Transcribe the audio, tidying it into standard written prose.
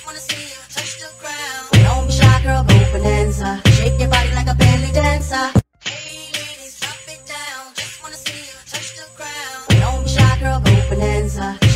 wanna see you touch the ground. Don't be shy, girl, go bonanza. Shake your body like a belly dancer. Hey ladies, drop it down. Just wanna see you touch the ground. Don't be shy, girl, go bonanza.